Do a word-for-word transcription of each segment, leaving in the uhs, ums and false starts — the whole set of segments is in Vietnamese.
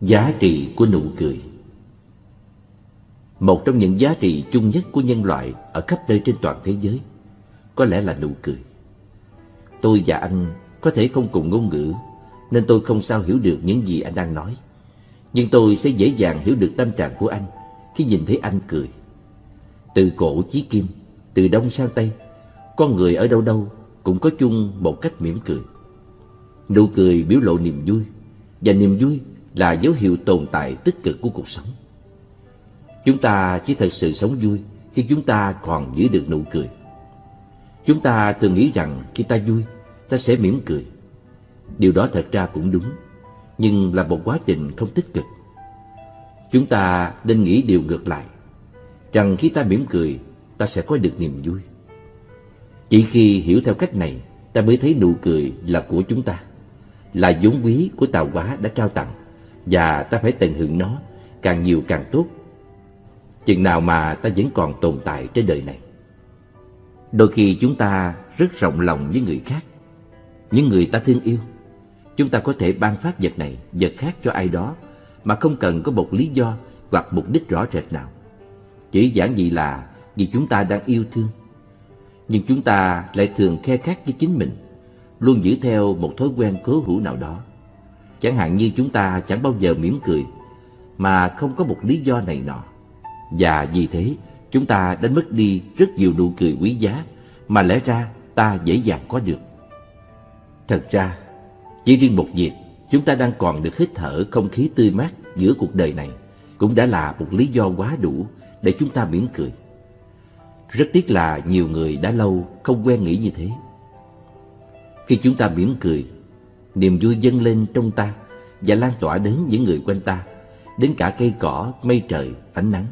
Giá trị của nụ cười. Một trong những giá trị chung nhất của nhân loại ở khắp nơi trên toàn thế giới có lẽ là nụ cười. Tôi và anh có thể không cùng ngôn ngữ, nên tôi không sao hiểu được những gì anh đang nói. Nhưng tôi sẽ dễ dàng hiểu được tâm trạng của anh khi nhìn thấy anh cười. Từ cổ chí kim, từ đông sang tây, con người ở đâu đâu cũng có chung một cách mỉm cười. Nụ cười biểu lộ niềm vui, và niềm vui là dấu hiệu tồn tại tích cực của cuộc sống. Chúng ta chỉ thật sự sống vui khi chúng ta còn giữ được nụ cười. Chúng ta thường nghĩ rằng khi ta vui, ta sẽ mỉm cười. Điều đó thật ra cũng đúng, nhưng là một quá trình không tích cực. Chúng ta nên nghĩ điều ngược lại, rằng khi ta mỉm cười, ta sẽ có được niềm vui. Chỉ khi hiểu theo cách này, ta mới thấy nụ cười là của chúng ta, là vốn quý của tạo hóa đã trao tặng, và ta phải tận hưởng nó càng nhiều càng tốt, chừng nào mà ta vẫn còn tồn tại trên đời này. Đôi khi chúng ta rất rộng lòng với người khác, những người ta thương yêu. Chúng ta có thể ban phát vật này, vật khác cho ai đó mà không cần có một lý do hoặc mục đích rõ rệt nào. Chỉ giản dị là vì chúng ta đang yêu thương. Nhưng chúng ta lại thường khe khắt với chính mình, luôn giữ theo một thói quen cố hữu nào đó. Chẳng hạn như chúng ta chẳng bao giờ mỉm cười mà không có một lý do này nọ. Và vì thế chúng ta đánh mất đi rất nhiều nụ cười quý giá mà lẽ ra ta dễ dàng có được. Thật ra, chỉ riêng một việc chúng ta đang còn được hít thở không khí tươi mát giữa cuộc đời này cũng đã là một lý do quá đủ để chúng ta mỉm cười. Rất tiếc là nhiều người đã lâu không quen nghĩ như thế. Khi chúng ta mỉm cười, niềm vui dâng lên trong ta và lan tỏa đến những người quanh ta, đến cả cây cỏ, mây trời, ánh nắng.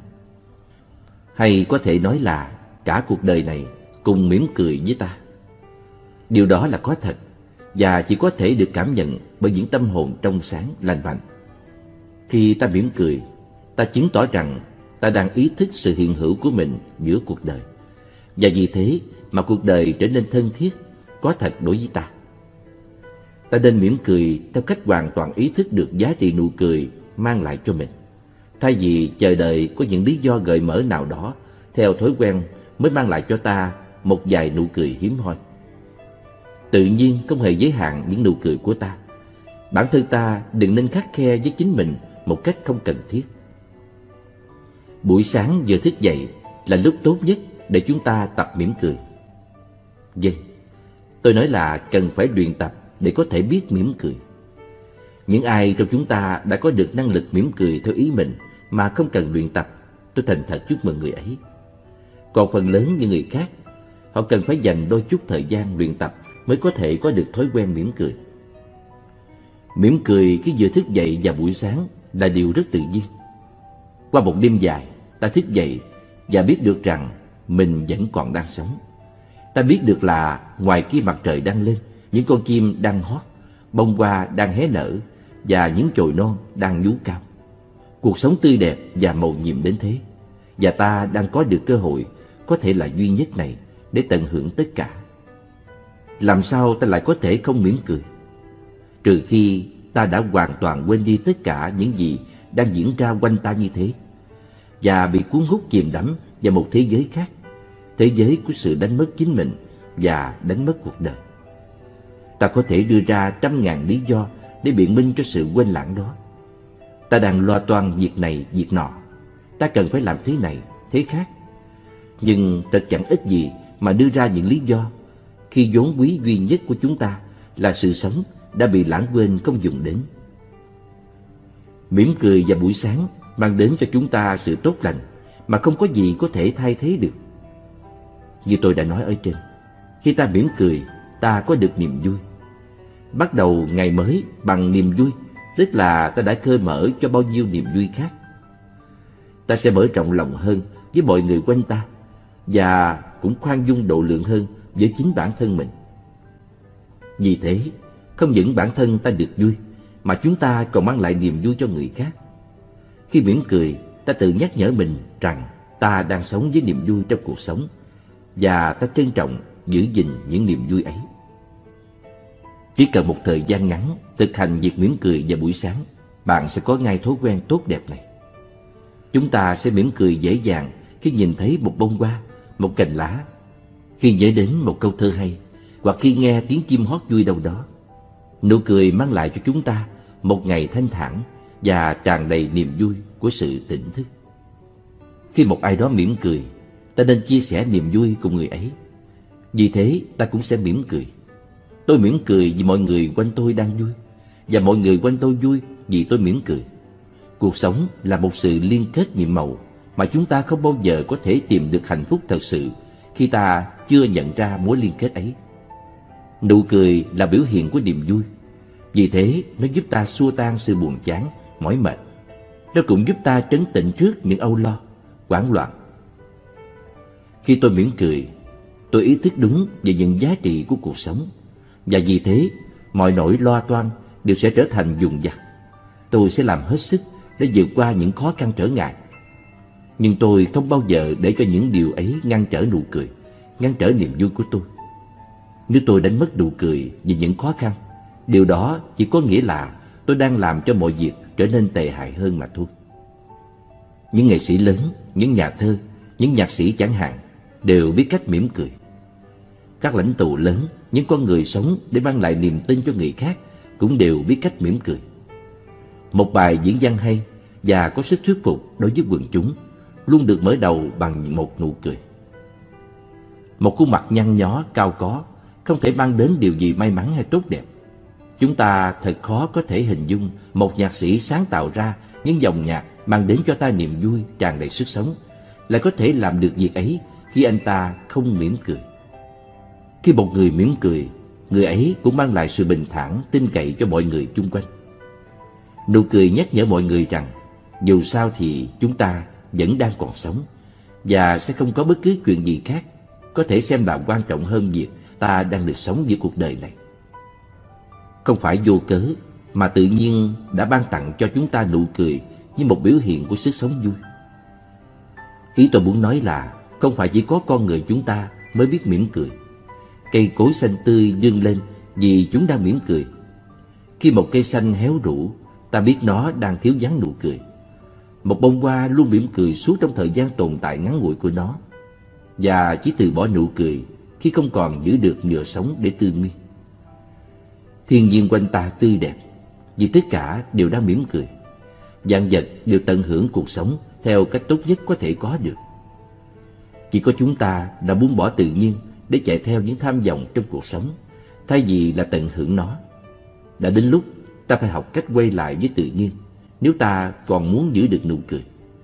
Hay có thể nói là cả cuộc đời này cùng mỉm cười với ta. Điều đó là có thật và chỉ có thể được cảm nhận bởi những tâm hồn trong sáng, lành mạnh. Khi ta mỉm cười, ta chứng tỏ rằng ta đang ý thức sự hiện hữu của mình giữa cuộc đời, và vì thế mà cuộc đời trở nên thân thiết, có thật đối với ta. Ta nên mỉm cười theo cách hoàn toàn ý thức được giá trị nụ cười mang lại cho mình, thay vì chờ đợi có những lý do gợi mở nào đó theo thói quen mới mang lại cho ta một vài nụ cười hiếm hoi. Tự nhiên không hề giới hạn những nụ cười của ta. Bản thân ta đừng nên khắt khe với chính mình một cách không cần thiết. Buổi sáng vừa thức dậy là lúc tốt nhất để chúng ta tập mỉm cười. Vâng, tôi nói là cần phải luyện tập để có thể biết mỉm cười. Những ai trong chúng ta đã có được năng lực mỉm cười theo ý mình mà không cần luyện tập, tôi thành thật chúc mừng người ấy. Còn phần lớn những người khác, họ cần phải dành đôi chút thời gian luyện tập mới có thể có được thói quen mỉm cười. Mỉm cười khi vừa thức dậy vào buổi sáng là điều rất tự nhiên. Qua một đêm dài, ta thức dậy và biết được rằng mình vẫn còn đang sống. Ta biết được là ngoài kia mặt trời đang lên, những con chim đang hót, bông hoa đang hé nở và những chồi non đang nhú cao. Cuộc sống tươi đẹp và mầu nhiệm đến thế, và ta đang có được cơ hội có thể là duy nhất này để tận hưởng tất cả. Làm sao ta lại có thể không mỉm cười? Trừ khi ta đã hoàn toàn quên đi tất cả những gì đang diễn ra quanh ta như thế, và bị cuốn hút chìm đắm vào một thế giới khác, thế giới của sự đánh mất chính mình và đánh mất cuộc đời. Ta có thể đưa ra trăm ngàn lý do để biện minh cho sự quên lãng đó. Ta đang lo toan việc này, việc nọ. Ta cần phải làm thế này, thế khác. Nhưng thật chẳng ích gì mà đưa ra những lý do khi vốn quý duy nhất của chúng ta là sự sống đã bị lãng quên không dùng đến. Mỉm cười vào buổi sáng mang đến cho chúng ta sự tốt lành mà không có gì có thể thay thế được. Như tôi đã nói ở trên, khi ta mỉm cười, ta có được niềm vui. Bắt đầu ngày mới bằng niềm vui, tức là ta đã khơi mở cho bao nhiêu niềm vui khác. Ta sẽ mở rộng lòng hơn với mọi người quanh ta, và cũng khoan dung độ lượng hơn với chính bản thân mình. Vì thế, không những bản thân ta được vui, mà chúng ta còn mang lại niềm vui cho người khác. Khi mỉm cười, ta tự nhắc nhở mình rằng ta đang sống với niềm vui trong cuộc sống, và ta trân trọng giữ gìn những niềm vui ấy. Chỉ cần một thời gian ngắn thực hành việc mỉm cười vào buổi sáng, bạn sẽ có ngay thói quen tốt đẹp này. Chúng ta sẽ mỉm cười dễ dàng khi nhìn thấy một bông hoa, một cành lá, khi nhớ đến một câu thơ hay, hoặc khi nghe tiếng chim hót vui đâu đó. Nụ cười mang lại cho chúng ta một ngày thanh thản và tràn đầy niềm vui của sự tỉnh thức. Khi một ai đó mỉm cười, ta nên chia sẻ niềm vui cùng người ấy. Vì thế ta cũng sẽ mỉm cười. Tôi mỉm cười vì mọi người quanh tôi đang vui, và mọi người quanh tôi vui vì tôi mỉm cười. Cuộc sống là một sự liên kết nhiệm màu mà chúng ta không bao giờ có thể tìm được hạnh phúc thật sự khi ta chưa nhận ra mối liên kết ấy. Nụ cười là biểu hiện của niềm vui. Vì thế nó giúp ta xua tan sự buồn chán, mỏi mệt. Nó cũng giúp ta trấn tĩnh trước những âu lo, hoảng loạn. Khi tôi mỉm cười, tôi ý thức đúng về những giá trị của cuộc sống, và vì thế mọi nỗi lo toan đều sẽ trở thành dùng dặt. Tôi sẽ làm hết sức để vượt qua những khó khăn trở ngại. Nhưng tôi không bao giờ để cho những điều ấy ngăn trở nụ cười, ngăn trở niềm vui của tôi. Nếu tôi đánh mất nụ cười vì những khó khăn, điều đó chỉ có nghĩa là tôi đang làm cho mọi việc trở nên tệ hại hơn mà thôi. Những nghệ sĩ lớn, những nhà thơ, những nhạc sĩ chẳng hạn đều biết cách mỉm cười. Các lãnh tụ lớn, những con người sống để mang lại niềm tin cho người khác cũng đều biết cách mỉm cười. Một bài diễn văn hay và có sức thuyết phục đối với quần chúng luôn được mở đầu bằng một nụ cười. Một khuôn mặt nhăn nhó, cao có không thể mang đến điều gì may mắn hay tốt đẹp. Chúng ta thật khó có thể hình dung một nhạc sĩ sáng tạo ra những dòng nhạc mang đến cho ta niềm vui tràn đầy sức sống lại có thể làm được việc ấy khi anh ta không mỉm cười. Khi một người mỉm cười, người ấy cũng mang lại sự bình thản, tin cậy cho mọi người chung quanh. Nụ cười nhắc nhở mọi người rằng dù sao thì chúng ta vẫn đang còn sống, và sẽ không có bất cứ chuyện gì khác có thể xem là quan trọng hơn việc ta đang được sống giữa cuộc đời này. Không phải vô cớ mà tự nhiên đã ban tặng cho chúng ta nụ cười như một biểu hiện của sức sống vui. Ý tôi muốn nói là không phải chỉ có con người chúng ta mới biết mỉm cười. Cây cối xanh tươi vươn lên vì chúng đang mỉm cười. Khi một cây xanh héo rũ, ta biết nó đang thiếu vắng nụ cười. Một bông hoa luôn mỉm cười suốt trong thời gian tồn tại ngắn ngủi của nó, và chỉ từ bỏ nụ cười khi không còn giữ được nhựa sống để tươi nguyên. Thiên nhiên quanh ta tươi đẹp vì tất cả đều đang mỉm cười. Vạn vật đều tận hưởng cuộc sống theo cách tốt nhất có thể có được. Chỉ có chúng ta đã buông bỏ tự nhiên để chạy theo những tham vọng trong cuộc sống, thay vì là tận hưởng nó. Đã đến lúc ta phải học cách quay lại với tự nhiên nếu ta còn muốn giữ được nụ cười.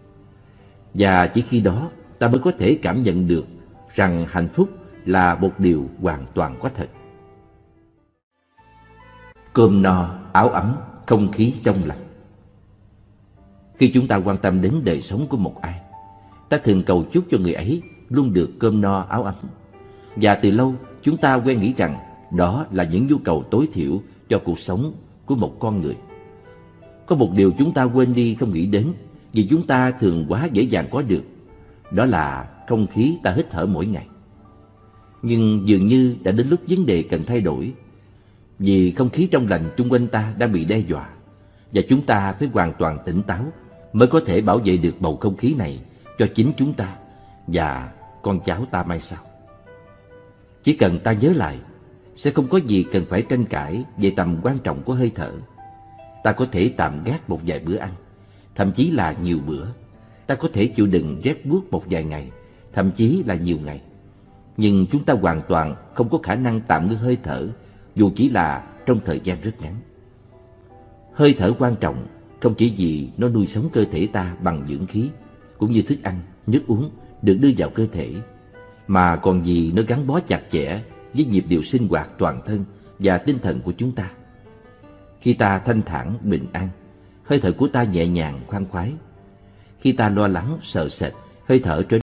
Và chỉ khi đó ta mới có thể cảm nhận được rằng hạnh phúc là một điều hoàn toàn có thật. Cơm no, áo ấm, không khí trong lành. Khi chúng ta quan tâm đến đời sống của một ai, ta thường cầu chúc cho người ấy luôn được cơm no, áo ấm. Và từ lâu chúng ta quen nghĩ rằng đó là những nhu cầu tối thiểu cho cuộc sống của một con người. Có một điều chúng ta quên đi không nghĩ đến vì chúng ta thường quá dễ dàng có được, đó là không khí ta hít thở mỗi ngày. Nhưng dường như đã đến lúc vấn đề cần thay đổi, vì không khí trong lành chung quanh ta đang bị đe dọa, và chúng ta phải hoàn toàn tỉnh táo mới có thể bảo vệ được bầu không khí này cho chính chúng ta và con cháu ta mai sau. Chỉ cần ta nhớ lại, sẽ không có gì cần phải tranh cãi về tầm quan trọng của hơi thở. Ta có thể tạm gác một vài bữa ăn, thậm chí là nhiều bữa. Ta có thể chịu đựng rét buốt một vài ngày, thậm chí là nhiều ngày. Nhưng chúng ta hoàn toàn không có khả năng tạm ngưng hơi thở, dù chỉ là trong thời gian rất ngắn. Hơi thở quan trọng không chỉ vì nó nuôi sống cơ thể ta bằng dưỡng khí, cũng như thức ăn, nước uống được đưa vào cơ thể, mà còn vì nó gắn bó chặt chẽ với nhịp điệu sinh hoạt toàn thân và tinh thần của chúng ta. Khi ta thanh thản, bình an, hơi thở của ta nhẹ nhàng, khoan khoái. Khi ta lo lắng, sợ sệt, hơi thở trở